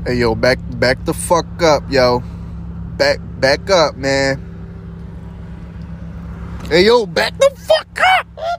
Hey, yo, back the fuck up, yo. Back up, man. Hey, yo, back the fuck up.